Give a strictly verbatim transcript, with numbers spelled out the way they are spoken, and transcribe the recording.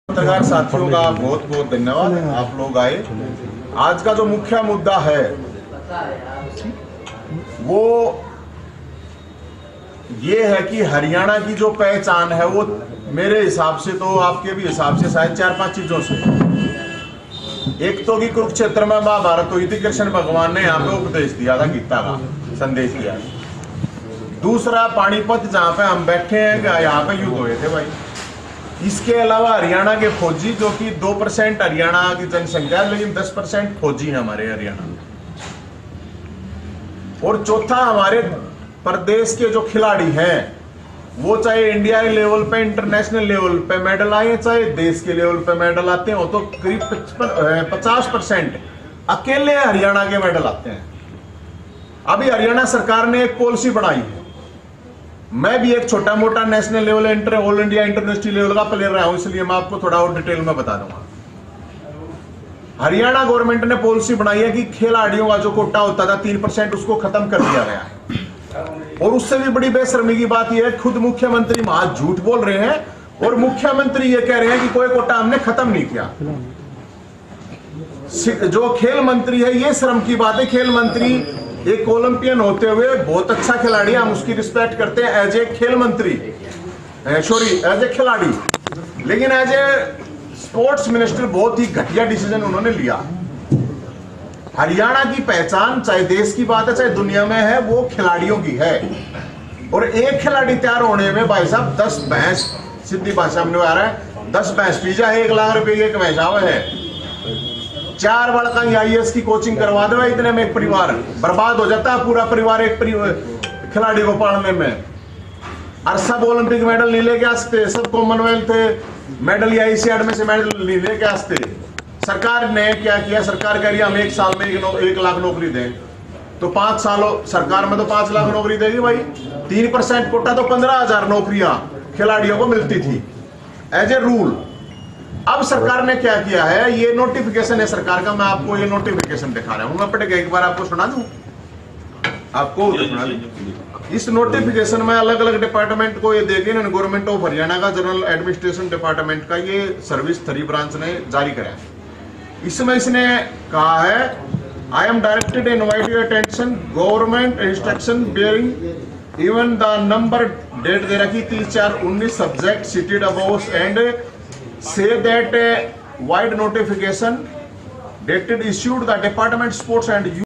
पत्रकार साथियों का बहुत बहुत धन्यवाद। आप लोग आए। आज का जो मुख्य मुद्दा है वो ये है कि हरियाणा की जो पहचान है वो मेरे हिसाब से तो आपके भी हिसाब से शायद चार पांच चीजों से। एक तो कि कुरुक्षेत्र में महाभारत हुई थी, कृष्ण भगवान ने यहाँ पे उपदेश दिया था, गीता का संदेश दिया। दूसरा पानीपत जहाँ पे हम बैठे हैं, यहाँ पे युद्ध हुए थे भाई। इसके अलावा हरियाणा के फौजी, जो कि दो परसेंट हरियाणा की जनसंख्या है लेकिन दस परसेंट फौजी हैं हमारे हरियाणा में। और चौथा, हमारे प्रदेश के जो खिलाड़ी हैं वो चाहे इंडिया के लेवल पे, इंटरनेशनल लेवल पे मेडल आए, चाहे देश के लेवल पे मेडल आते हो, तो करीब पचास परसेंट अकेले हरियाणा के मेडल आते हैं। अभी हरियाणा सरकार ने एक पॉलिसी बनाई है। मैं भी एक छोटा मोटा national level, inter all India international level का प्लेयर रहा हूं, इसलिए मैं आपको थोड़ा और डिटेल में बता दूंगा। हरियाणा गवर्नमेंट ने पॉलिसी बनाई है कि खिलाड़ियों का जो कोटा होता था तीन परसेंट, उसको खत्म कर दिया गया है। और उससे भी बड़ी बेशर्मी की बात यह है, खुद मुख्यमंत्री वहां झूठ बोल रहे हैं और मुख्यमंत्री ये कह रहे हैं कि कोई कोटा हमने खत्म नहीं किया। जो खेल मंत्री है, ये शर्म की बात है। खेल मंत्री एक ओलंपियन होते हुए बहुत अच्छा खिलाड़ी, हम उसकी रिस्पेक्ट करते हैं एज ए खेल मंत्री, सॉरी एज ए खिलाड़ी, लेकिन एज ए स्पोर्ट्स मिनिस्टर बहुत ही घटिया डिसीजन उन्होंने लिया। हरियाणा की पहचान चाहे देश की बात है चाहे दुनिया में है, वो खिलाड़ियों की है। और एक खिलाड़ी तैयार होने में भाई साहब दस भैंस, सीधी भाषा में आ रहा है, दस भैंस पिज्जा एक लाख रुपए की एक भैंसाव है। चार बड़का आई ए एस की कोचिंग करवा दो, इतने में एक परिवार बर्बाद हो जाता है, पूरा परिवार एक खिलाड़ी को पालने में। और सब ओलंपिक मेडल नहीं लेके आते, सब कॉमनवेल्थ मेडल या एशियाड में से मेडल नहीं लेके आते। सरकार ने क्या किया, सरकार कह रही है हम एक साल में एक, नो, एक लाख नौकरी दें, तो पांच सालों सरकार में तो पांच लाख नौकरी देगी भाई। तीन परसेंट कोटा तो पंद्रह हजार नौकरियां खिलाड़ियों को मिलती थी एज ए रूल। अब सरकार ने क्या किया है, ये नोटिफिकेशन है सरकार का, मैं आपको ये नोटिफिकेशन दिखा रहा हूं। मैं पढ़ के एक बार आपको सुना दूं, आपको सुना दूं। इस नोटिफिकेशन में अलग अलग डिपार्टमेंट को ये देखे, गवर्नमेंट ऑफ हरियाणा का जनरल एडमिनिस्ट्रेशन डिपार्टमेंट का ये सर्विस थ्री ब्रांच ने जारी करा है। इसमें इसने कहा है, I am directed invite your attention, government instruction bearing even the number dated रखी तीस चार उन्नीस subject cited about and say that uh, wide notification dated issued the Department Sports and